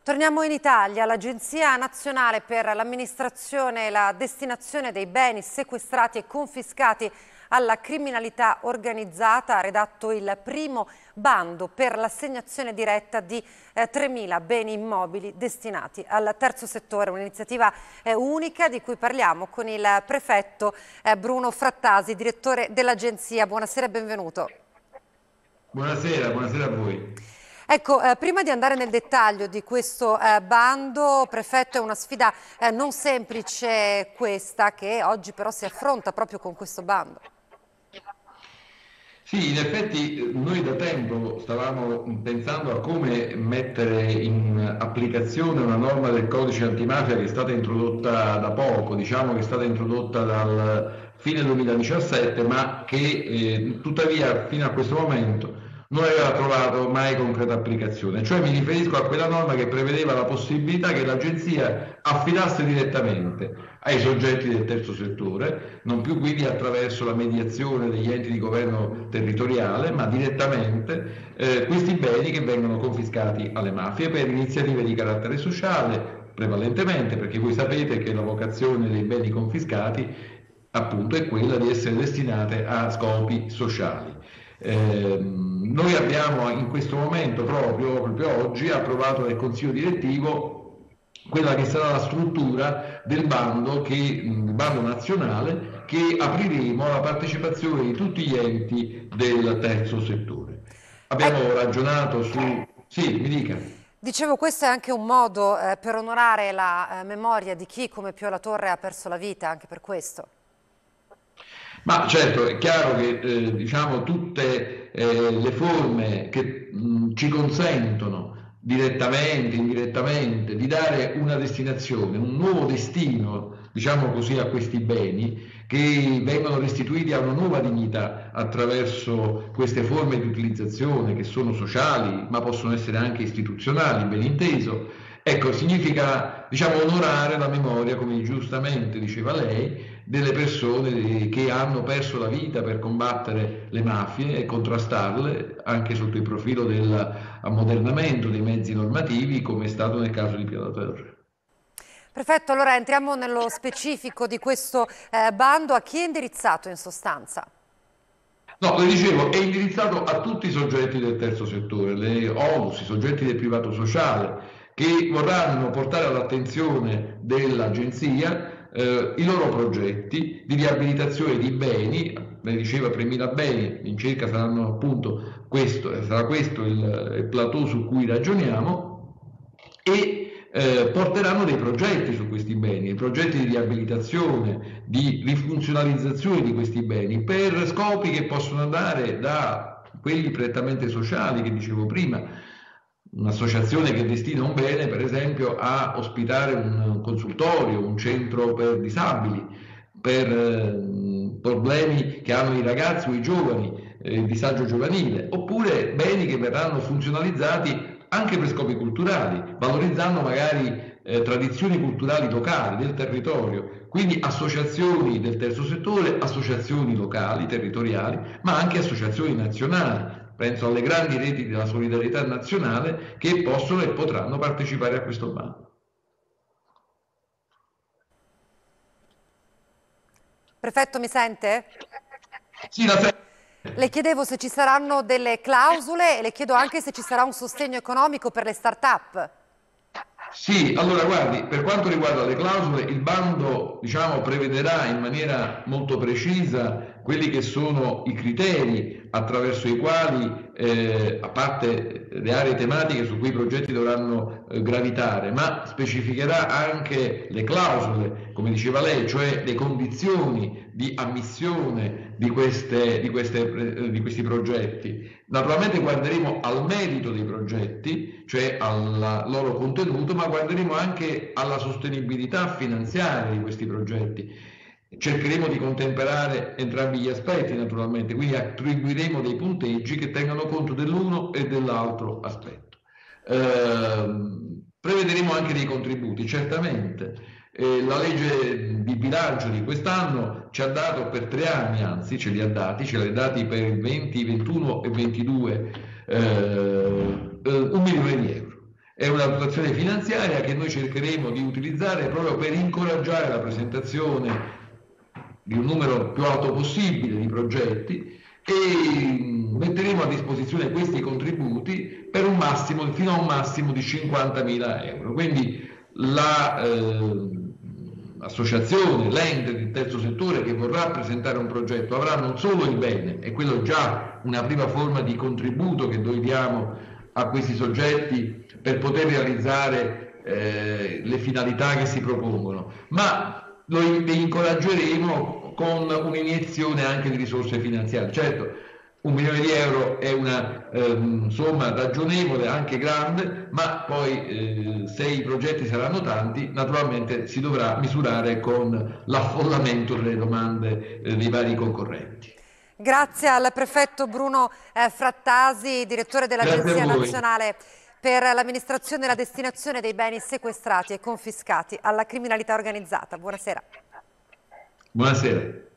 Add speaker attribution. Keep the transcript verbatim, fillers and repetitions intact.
Speaker 1: Torniamo in Italia. L'Agenzia Nazionale per l'Amministrazione e la Destinazione dei Beni Sequestrati e Confiscati alla Criminalità Organizzata ha redatto il primo bando per l'assegnazione diretta di eh, tremila beni immobili destinati al terzo settore, un'iniziativa eh, unica di cui parliamo con il prefetto eh, Bruno Frattasi, direttore dell'Agenzia. Buonasera e benvenuto.
Speaker 2: Buonasera, buonasera a voi.
Speaker 1: Ecco, eh, prima di andare nel dettaglio di questo eh, bando, prefetto, è una sfida eh, non semplice questa, che oggi però si affronta proprio con questo bando.
Speaker 2: Sì, in effetti noi da tempo stavamo pensando a come mettere in applicazione una norma del codice antimafia che è stata introdotta da poco, diciamo che è stata introdotta dal fine duemiladiciassette, ma che eh, tuttavia fino a questo momento non aveva trovato mai concreta applicazione. Cioè mi riferisco a quella norma che prevedeva la possibilità che l'agenzia affidasse direttamente ai soggetti del terzo settore, non più quindi attraverso la mediazione degli enti di governo territoriale, ma direttamente eh, questi beni che vengono confiscati alle mafie per iniziative di carattere sociale, prevalentemente, perché voi sapete che la vocazione dei beni confiscati appunto è quella di essere destinate a scopi sociali. Eh, noi abbiamo in questo momento, proprio, proprio oggi, approvato nel Consiglio direttivo quella che sarà la struttura del bando, che, il bando nazionale che apriremo alla partecipazione di tutti gli enti del terzo settore. Abbiamo
Speaker 1: Ecco.
Speaker 2: ragionato su... Sì, mi dica.
Speaker 1: Dicevo, questo è anche un modo eh, per onorare la eh, memoria di chi come Pio La Torre ha perso la vita, anche per questo.
Speaker 2: Ma certo, è chiaro che eh, diciamo, tutte eh, le forme che mh, ci consentono direttamente, indirettamente, di dare una destinazione, un nuovo destino, diciamo così, a questi beni, che vengono restituiti a una nuova dignità attraverso queste forme di utilizzazione che sono sociali, ma possono essere anche istituzionali, ben inteso. Ecco, significa, diciamo, onorare la memoria, come giustamente diceva lei, delle persone che hanno perso la vita per combattere le mafie e contrastarle anche sotto il profilo dell'ammodernamento dei mezzi normativi, come è stato nel caso di Pio La Torre.
Speaker 1: Perfetto, allora entriamo nello specifico di questo eh, bando. A chi è indirizzato in sostanza?
Speaker 2: No, lo dicevo, è indirizzato a tutti i soggetti del terzo settore, le ONLUS, i soggetti del privato sociale, che vorranno portare all'attenzione dell'agenzia Eh, i loro progetti di riabilitazione di beni. Lei diceva tremila beni, in circa saranno appunto questo, sarà questo il, il plateau su cui ragioniamo, e eh, porteranno dei progetti su questi beni, progetti di riabilitazione, di rifunzionalizzazione di questi beni per scopi che possono andare da quelli prettamente sociali che dicevo prima. Un'associazione che destina un bene, per esempio, a ospitare un consultorio, un centro per disabili, per eh, problemi che hanno i ragazzi o i giovani, eh, il disagio giovanile, oppure beni che verranno funzionalizzati anche per scopi culturali, valorizzando magari eh, tradizioni culturali locali del territorio, quindi associazioni del terzo settore, associazioni locali, territoriali, ma anche associazioni nazionali. Penso alle grandi reti della solidarietà nazionale che possono e potranno partecipare a questo bando.
Speaker 1: Prefetto, mi sente?
Speaker 2: Sì, la sento.
Speaker 1: Le chiedevo se ci saranno delle clausole e le chiedo anche se ci sarà un sostegno economico per le start-up.
Speaker 2: Sì, allora guardi, per quanto riguarda le clausole, il bando, diciamo, prevederà in maniera molto precisa quelli che sono i criteri attraverso i quali, eh, a parte le aree tematiche su cui i progetti dovranno eh, gravitare, ma specificherà anche le clausole, come diceva lei, cioè le condizioni di ammissione di, queste, di, queste, eh, di questi progetti. Naturalmente guarderemo al merito dei progetti, cioè al loro contenuto, ma guarderemo anche alla sostenibilità finanziaria di questi progetti. Cercheremo di contemperare entrambi gli aspetti, naturalmente, quindi attribuiremo dei punteggi che tengano conto dell'uno e dell'altro aspetto. Eh, prevederemo anche dei contributi, certamente. Eh, la legge di bilancio di quest'anno ci ha dato per tre anni, anzi ce li ha dati, ce li ha dati per il venti, ventuno e ventidue eh, eh, un milione di euro. È una dotazione finanziaria che noi cercheremo di utilizzare proprio per incoraggiare la presentazione di un numero più alto possibile di progetti e metteremo a disposizione questi contributi per un massimo, fino a un massimo di cinquantamila euro. Quindi l'associazione, eh, l'ente del terzo settore che vorrà presentare un progetto avrà non solo il bene, e quello già una prima forma di contributo che noi diamo a questi soggetti per poter realizzare eh, le finalità che si propongono, ma lo incoraggeremo con un'iniezione anche di risorse finanziarie. Certo, un milione di euro è una ehm, somma ragionevole, anche grande, ma poi eh, se i progetti saranno tanti, naturalmente si dovrà misurare con l'affollamento delle domande eh, dei vari concorrenti.
Speaker 1: Grazie al prefetto Bruno eh, Frattasi, direttore dell'Agenzia Nazionale per l'amministrazione e la destinazione dei beni sequestrati e confiscati alla criminalità organizzata. Buonasera.
Speaker 2: Buonasera.